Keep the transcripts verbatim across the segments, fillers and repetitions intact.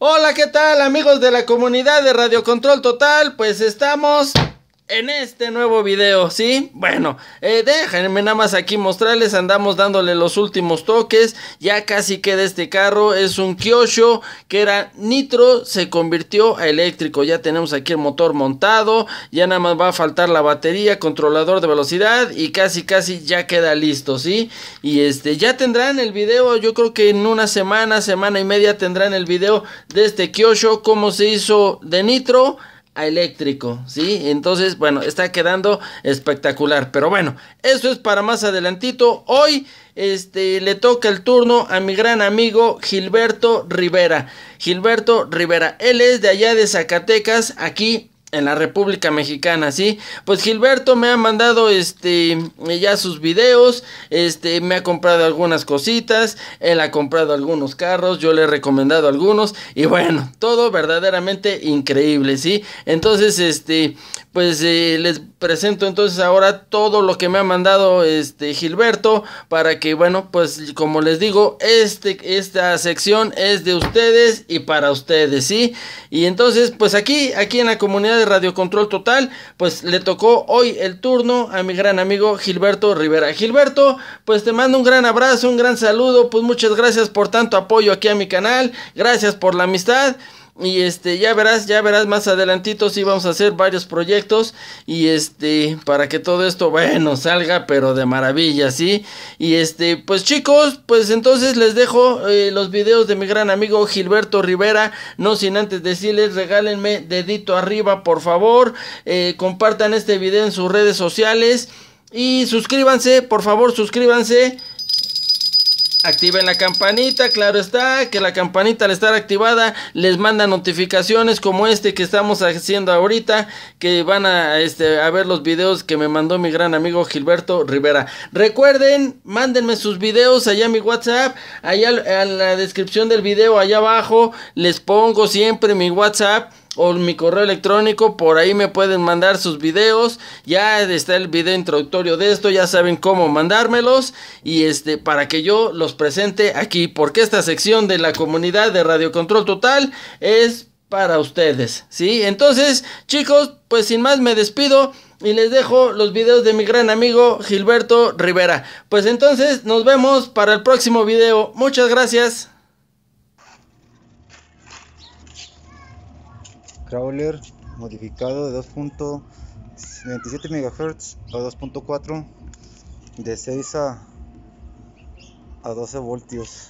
Hola, ¿qué tal amigos de la comunidad de Radio Control Total? Pues estamos en este nuevo video, ¿sí? Bueno, eh, déjenme nada más aquí mostrarles, andamos dándole los últimos toques, ya casi queda este carro, es un Kyosho que era nitro, se convirtió a eléctrico, ya tenemos aquí el motor montado, ya nada más va a faltar la batería, controlador de velocidad y casi casi ya queda listo, ¿sí? Y este, ya tendrán el video, yo creo que en una semana, semana y media tendrán el video de este Kyosho, cómo se hizo de nitro a eléctrico, ¿sí? Entonces, bueno, está quedando espectacular. Pero bueno, eso es para más adelantito. Hoy, este, le toca el turno a mi gran amigo Gilberto Rivera. Gilberto Rivera, él es de allá de Zacatecas, aquí en la República Mexicana, ¿sí? Pues Gilberto me ha mandado, este, ya sus videos, este, me ha comprado algunas cositas, él ha comprado algunos carros, yo le he recomendado algunos, y bueno, todo verdaderamente increíble, ¿sí? Entonces, este, pues, eh, les presento entonces ahora todo lo que me ha mandado, este, Gilberto, para que, bueno, pues, como les digo, este, esta sección es de ustedes y para ustedes, ¿sí? Y entonces, pues, aquí, aquí en la comunidad de Radio Control Total, pues le tocó hoy el turno a mi gran amigo Gilberto Rivera. Gilberto, pues te mando un gran abrazo, un gran saludo, pues muchas gracias por tanto apoyo aquí a mi canal, gracias por la amistad. Y este, ya verás, ya verás más adelantito si vamos a hacer varios proyectos. Y este, para que todo esto, bueno, salga pero de maravilla, ¿sí? Y este, pues chicos, pues entonces les dejo eh, los videos de mi gran amigo Gilberto Rivera. No sin antes decirles, regálenme dedito arriba, por favor. eh, Compartan este video en sus redes sociales. Y suscríbanse, por favor, suscríbanse. Activen la campanita, claro está, que la campanita al estar activada les manda notificaciones como este que estamos haciendo ahorita, que van a, este, a ver los videos que me mandó mi gran amigo Gilberto Rivera. Recuerden, mándenme sus videos allá a mi WhatsApp, allá en la descripción del video, allá abajo, les pongo siempre mi WhatsApp o mi correo electrónico, por ahí me pueden mandar sus videos, ya está el video introductorio de esto, ya saben cómo mandármelos, y este, para que yo los presente aquí, porque esta sección de la comunidad de Radio Control Total es para ustedes, ¿sí? Entonces, chicos, pues sin más me despido y les dejo los videos de mi gran amigo Gilberto Rivera. Pues entonces, nos vemos para el próximo video, muchas gracias. Crawler modificado de dos punto veintisiete megahertz a dos punto cuatro, de seis a, a doce voltios.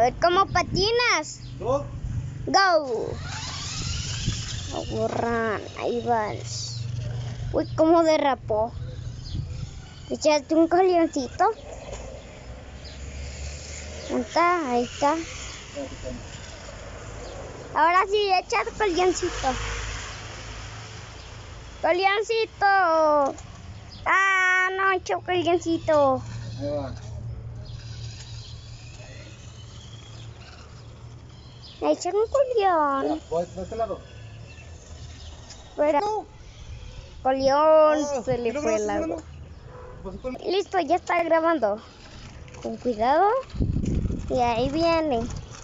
ver cómo patinas. Go. Go. Aburran, ahí vas. Uy, cómo derrapó. Echaste un colioncito. ¿Dónde está? Ahí está. Ahora sí, echa el colioncito. Colioncito. Ah, no, echó colioncito. Ahí va. Echa un colión. Voy de este lado. Fuera. Colión, Oh, se le ¿sí lo fue el grabaste, agua. Pues, con- Listo, ya está grabando. Con cuidado. Y ahí viene.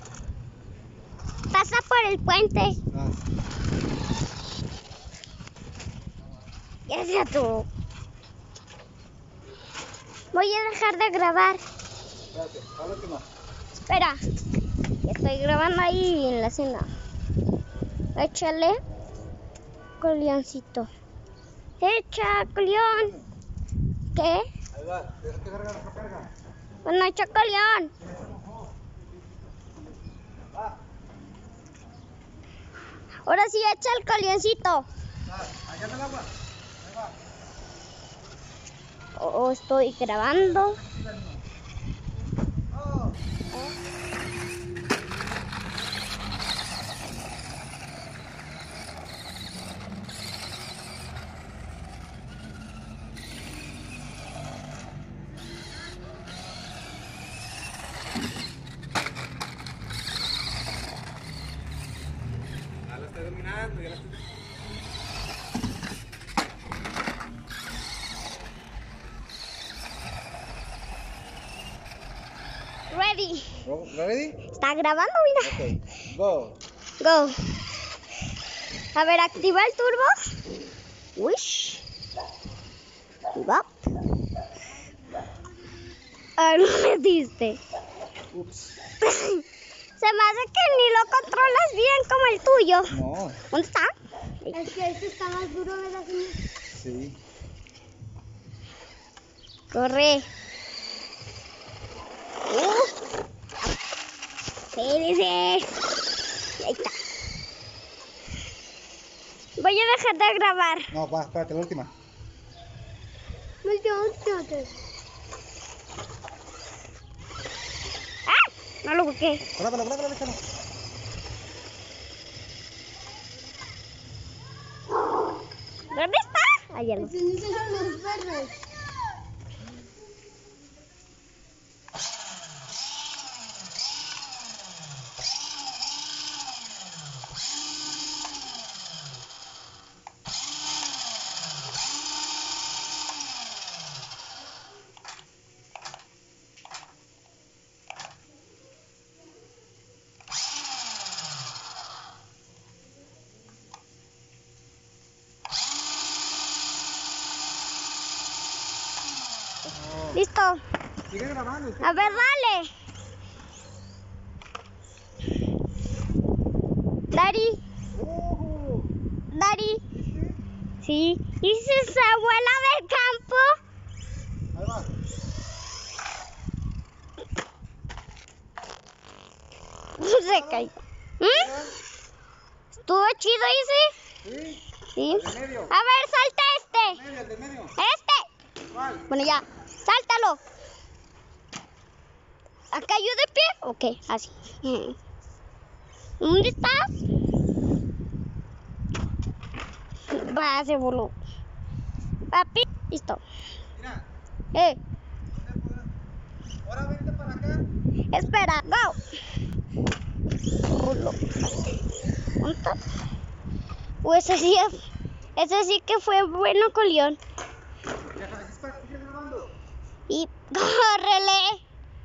Pasa por el puente. Ah, Ya sea tú. Voy a dejar de grabar. espérate, a la última. Espera. Ya estoy grabando ahí en la cena. Échale. Colioncito. Echa, colión. ¿Qué? Ahí va, deja que carga la carga. Bueno, echa colión. Va. Ahora sí, echa el colioncito. Ah, allá está el agua. Ahí va. Oh, estoy grabando. Oh. Ya la estoy dominando, ya la estoy... Ready. Go, ready? Está grabando, mira. Ok, go. Go. A ver, activa el turbo. Wish. Activa. Ah, no me diste. Ups. Se me hace que ni lo controlas bien como el tuyo. No, ¿Dónde está? Es que este está más duro, ¿verdad? sí. Corre. Uh. Espérese. Ahí está. Voy a dejar de grabar. No, va, espérate, la última. ¡Ah! No lo busqué. Brácalo, brácalo, déjalo. ¿Dónde está? Allá no. Listo. Sigue grabando. usted. A ver, dale. Dari, Oh, Dari. Sí. ¿Y si se abuela del campo? ahí va. Se cayó. ¿Mm? ¿Estuvo chido ese? Sí, Sí. el de medio. A ver, salta este. Medio, el de medio. Este. ¿Cuál? Bueno, ya. Sáltalo. ¿Acá yo de pie? Ok, así. ¿Dónde estás? Va, se voló. Papi, listo. Mira, Eh, ¿dónde puedo? Ahora vente para acá. espera, go. Voló. ¿Dónde está? Uh, ese sí, es- ese sí que fue bueno, colión. Ya, espera, sigue grabando. Y córrele.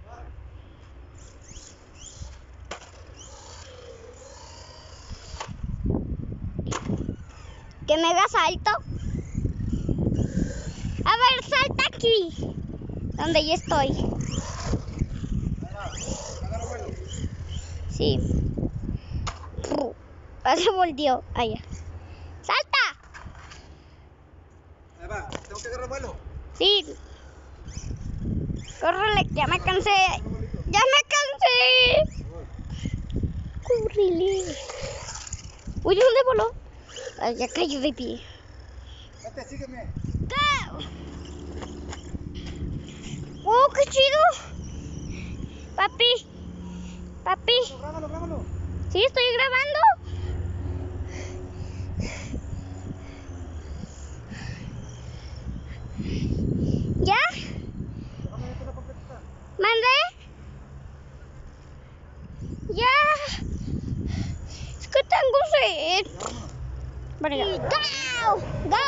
Que me hagas salto. A ver, salta aquí. Donde yo estoy. Ahí va, agarra vuelo. Sí. Ah, se volteó. Allá. ¡Salta! Ahí va, tengo que agarrar vuelo. Sí. Córrele, ya me cansé. Ya me cansé. córrele. Uy, ¿dónde voló? Ay, ya cayó de pie. Vete, sígueme. ¡Go! ¡Oh, qué chido! Papi, papi. Grábalo, grábalo. Sí, estoy grabando. ¿Ya? ¿Mandé? Ya. Es que tengo sed. Bueno, ya. ¡Go! ¡Go!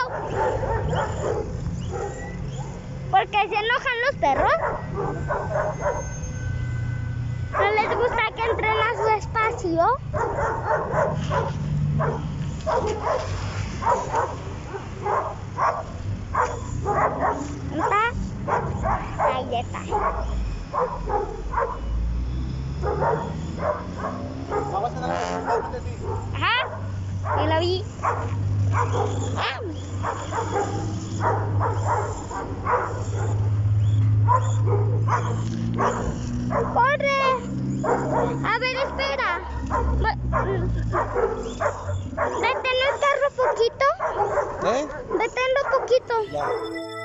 Porque se enojan los perros. ¿No les gusta que entren a su espacio? ¿Está? Ahí está. Ajá, yo la vi. ¡Ah! ¡Corre! A ver, espera. Deténlo el carro poquito. ¿Eh? Deténlo poquito. Ya.